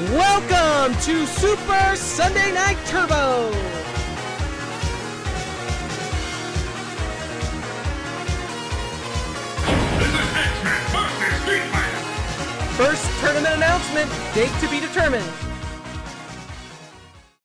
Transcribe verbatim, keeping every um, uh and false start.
Welcome to Super Sunday Night Turbo! This is X-Men versus Street Fighter! First tournament announcement, date to be determined.